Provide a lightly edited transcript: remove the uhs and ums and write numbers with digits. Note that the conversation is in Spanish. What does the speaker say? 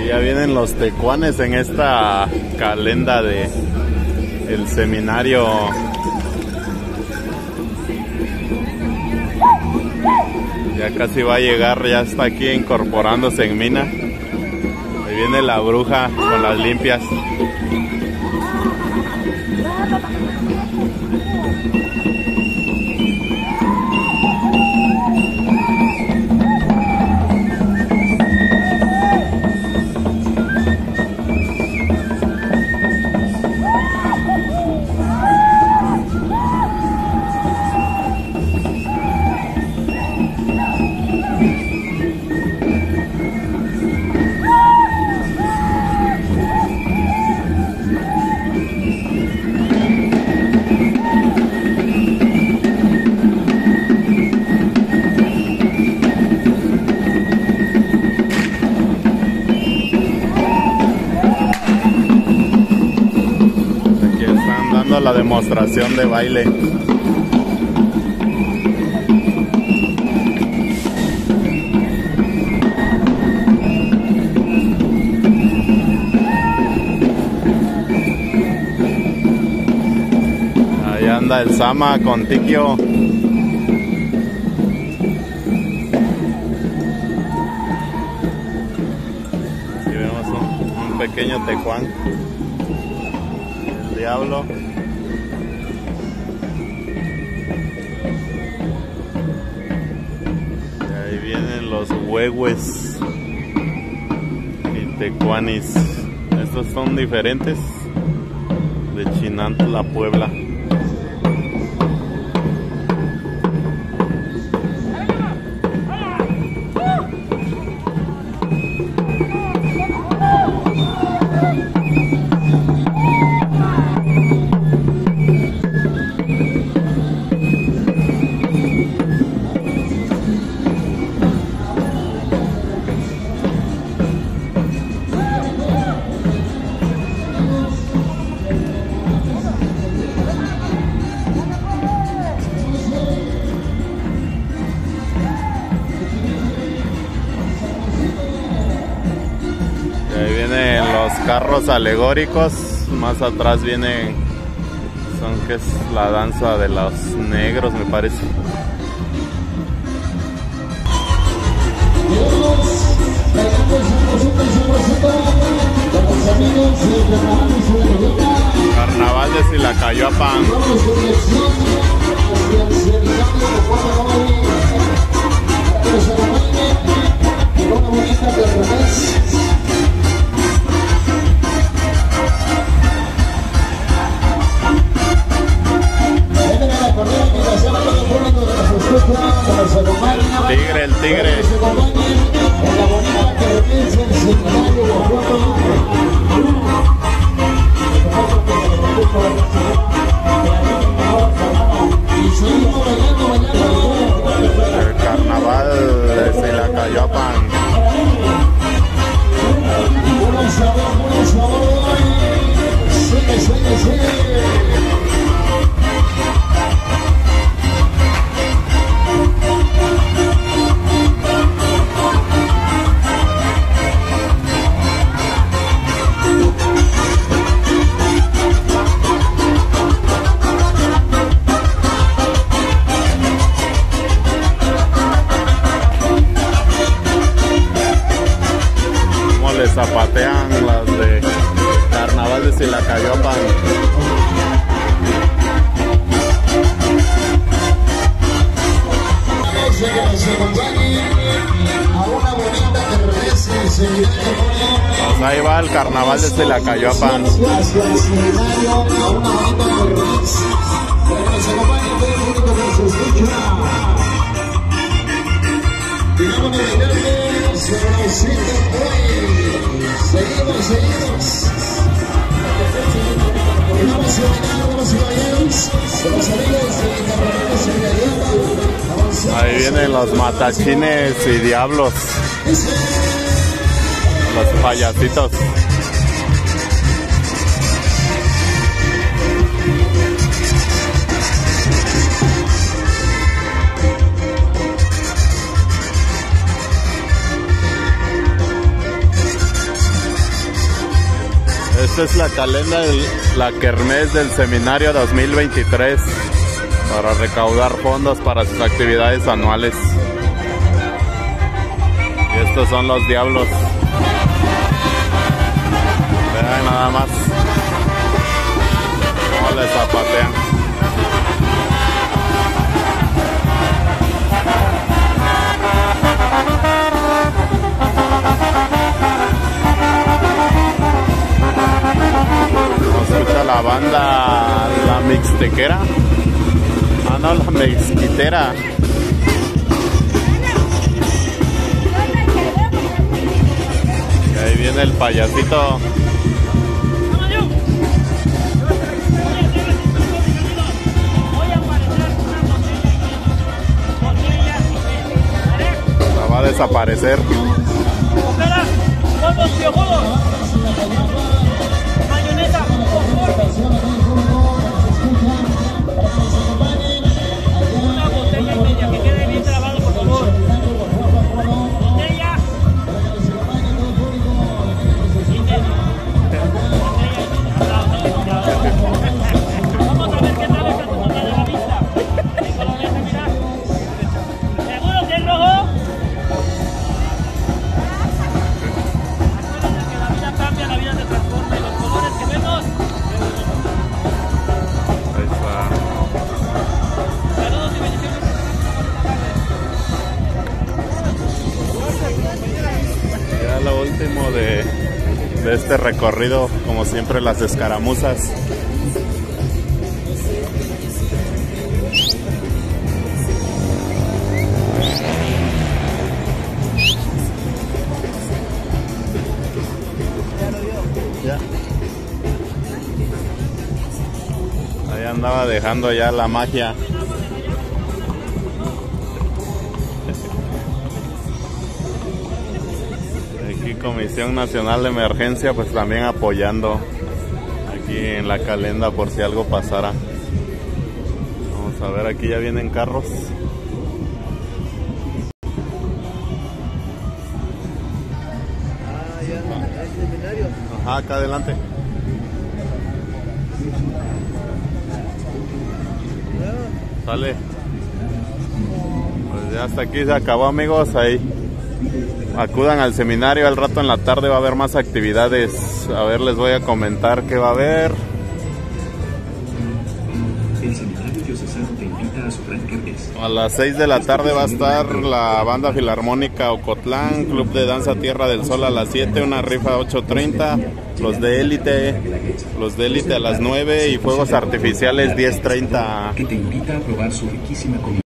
Ya vienen los tecuanes en esta calenda de el seminario. Ya casi va a llegar, ya está aquí incorporándose en mina. Ahí viene la bruja con las limpias. La demostración de baile. Ahí anda el Sama con Tikio. Aquí vemos un pequeño tecuán, el diablo. Los huehues y tecuanis, estos son diferentes, de Chinantla, Puebla. Carros alegóricos, más atrás viene, que es la danza de los negros, me parece. Carnaval de Silacayopan. Tigre, el tigre. El carnaval de Silacayopan. Zapatean las de Carnaval de Silacayopan. Pues ahí va el Carnaval de Silacayopan. Ahí vienen los matachines y diablos, los payasitos. Esta es la calenda, la kermés del seminario 2023 para recaudar fondos para sus actividades anuales. Y estos son los diablos. Vean nada más cómo les zapatean. Escucha la banda La Mixtequera. Ah, no, La Mezquitera. Y ahí viene el payasito. La va a desaparecer. Una botella y media, que quede bien grabado, por favor. Botella y media. Vamos a ver qué tal esta segunda de la vista. ¿Qué color es, mira? ¿Seguro que es rojo? Acuérdense que la vida cambia, la vida se transforma y los colores que vemos. Ya lo último de este recorrido, como siempre, las escaramuzas. Ya. Ahí andaba dejando ya la magia. Aquí Comisión Nacional de Emergencia pues también apoyando aquí en la calenda por si algo pasara. Vamos a ver, aquí ya vienen carros. Ajá, acá adelante. Sale. Pues ya hasta aquí se acabó, amigos. Ahí acudan al seminario, al rato en la tarde va a haber más actividades. A ver, les voy a comentar qué va a haber. El seminario diocesano te invita a su gran kermés. A las 6 de la tarde va a estar la banda filarmónica Ocotlán, Club de Danza Tierra del Sol a las 7, una rifa 8:30, los de élite a las 9 y fuegos artificiales 10:30. Que te invita a probar su riquísima comida.